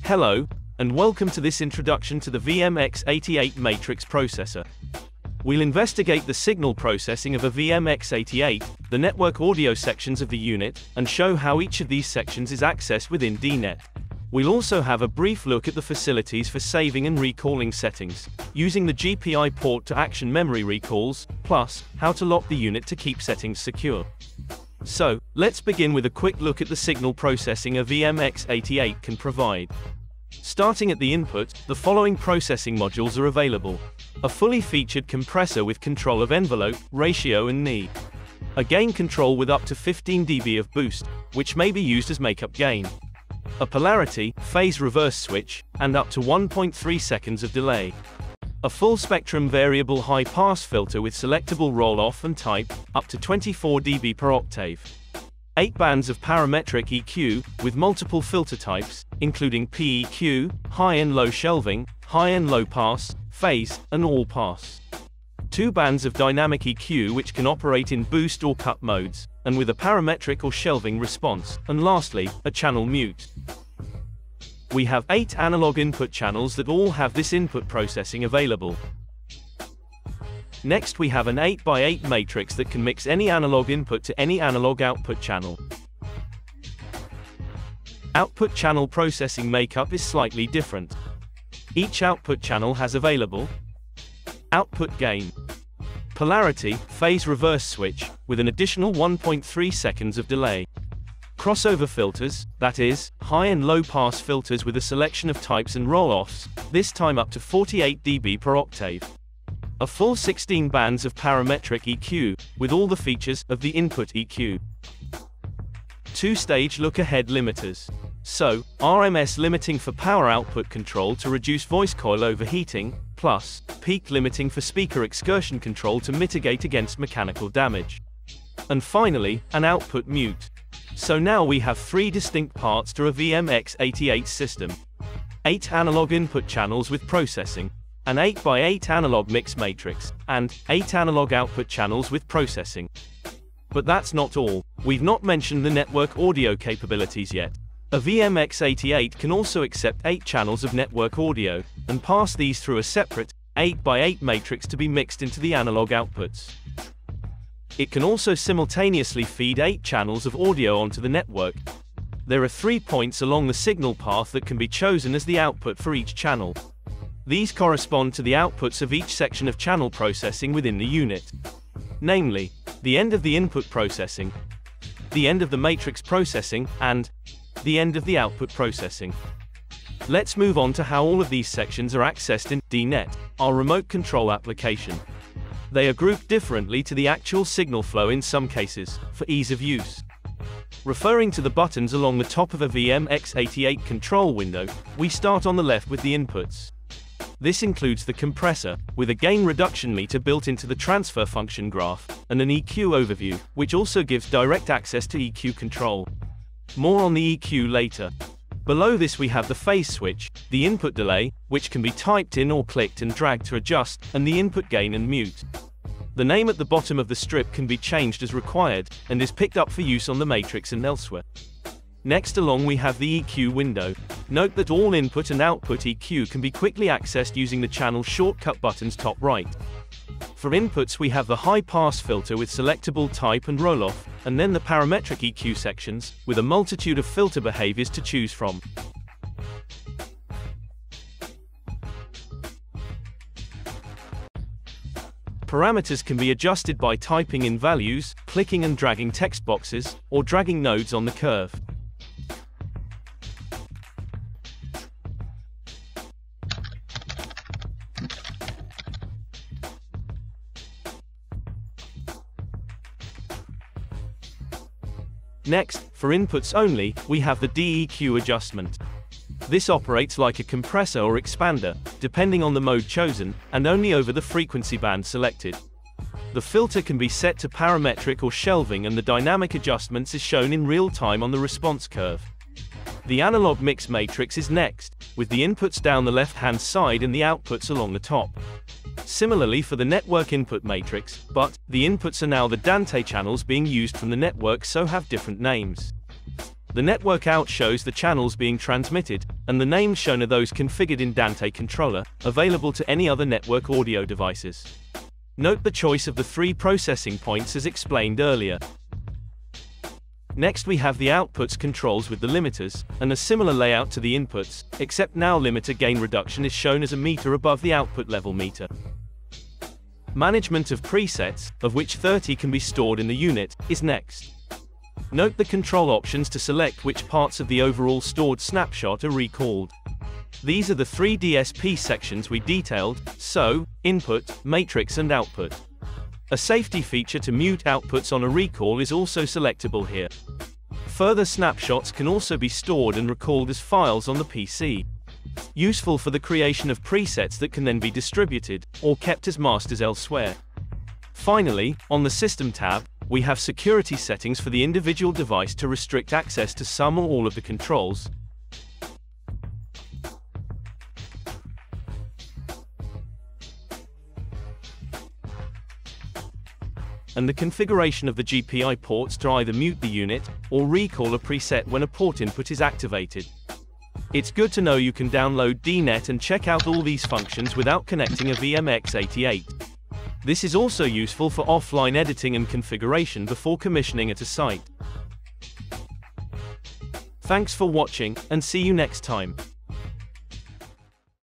Hello, and welcome to this introduction to the VMX88 matrix processor. We'll investigate the signal processing of a VMX88, the network audio sections of the unit, and show how each of these sections is accessed within DNet. We'll also have a brief look at the facilities for saving and recalling settings, using the GPI port to action memory recalls, plus, how to lock the unit to keep settings secure. So, let's begin with a quick look at the signal processing a VMX88 can provide. Starting at the input, the following processing modules are available. A fully featured compressor with control of envelope, ratio and knee. A gain control with up to 15 dB of boost, which may be used as makeup gain. A polarity, phase reverse switch, and up to 1.3 seconds of delay. A full spectrum variable high-pass filter with selectable roll-off and type, up to 24 dB per octave. 8 bands of parametric EQ, with multiple filter types, including PEQ, high and low shelving, high and low pass, phase, and all pass. 2 bands of dynamic EQ which can operate in boost or cut modes, and with a parametric or shelving response, and lastly, a channel mute. We have 8 analog input channels that all have this input processing available. Next we have an 8x8 matrix that can mix any analog input to any analog output channel. Output channel processing makeup is slightly different. Each output channel has available output gain, polarity, phase reverse switch, with an additional 1.3 seconds of delay. Crossover filters, that is, high and low pass filters with a selection of types and roll-offs, this time up to 48 dB per octave. A full 16 bands of parametric EQ, with all the features of the input EQ. 2-stage look-ahead limiters. So, RMS limiting for power output control to reduce voice coil overheating, plus, peak limiting for speaker excursion control to mitigate against mechanical damage. And finally, an output mute. So now we have 3 distinct parts to a VMX88 system. 8 analog input channels with processing, an 8x8 analog mix matrix, and 8 analog output channels with processing. But that's not all. We've not mentioned the network audio capabilities yet. A VMX88 can also accept 8 channels of network audio, and pass these through a separate 8x8 matrix to be mixed into the analog outputs. It can also simultaneously feed 8 channels of audio onto the network. There are 3 points along the signal path that can be chosen as the output for each channel. These correspond to the outputs of each section of channel processing within the unit. Namely, the end of the input processing, the end of the matrix processing, and the end of the output processing. Let's move on to how all of these sections are accessed in DNet, our remote control application. They are grouped differently to the actual signal flow in some cases, for ease of use. Referring to the buttons along the top of a VMX88 control window, we start on the left with the inputs. This includes the compressor, with a gain reduction meter built into the transfer function graph, and an EQ overview, which also gives direct access to EQ control. More on the EQ later. Below this we have the phase switch, the input delay, which can be typed in or clicked and dragged to adjust, and the input gain and mute. The name at the bottom of the strip can be changed as required, and is picked up for use on the matrix and elsewhere. Next along we have the EQ window. Note that all input and output EQ can be quickly accessed using the channel shortcut buttons top right. For inputs we have the high-pass filter with selectable type and roll-off, and then the parametric EQ sections, with a multitude of filter behaviors to choose from. Parameters can be adjusted by typing in values, clicking and dragging text boxes, or dragging nodes on the curve. Next, for inputs only, we have the DEQ adjustment. This operates like a compressor or expander, depending on the mode chosen, and only over the frequency band selected. The filter can be set to parametric or shelving, and the dynamic adjustments is shown in real time on the response curve. The analog mix matrix is next, with the inputs down the left-hand side and the outputs along the top. Similarly for the network input matrix, but the inputs are now the Dante channels being used from the network, so have different names. The network out shows the channels being transmitted, and the names shown are those configured in Dante controller, available to any other network audio devices. Note the choice of the 3 processing points as explained earlier. Next we have the outputs controls with the limiters, and a similar layout to the inputs, except now limiter gain reduction is shown as a meter above the output level meter. Management of presets, of which 30 can be stored in the unit, is next. Note the control options to select which parts of the overall stored snapshot are recalled. These are the 3 DSP sections we detailed, so, input, matrix and output. A safety feature to mute outputs on a recall is also selectable here. Further snapshots can also be stored and recalled as files on the PC. Useful for the creation of presets that can then be distributed, or kept as masters elsewhere. Finally, on the System tab, we have security settings for the individual device to restrict access to some or all of the controls, and the configuration of the GPI ports to either mute the unit, or recall a preset when a port input is activated. It's good to know you can download DNet and check out all these functions without connecting a VMX88. This is also useful for offline editing and configuration before commissioning at a site. Thanks for watching, and see you next time.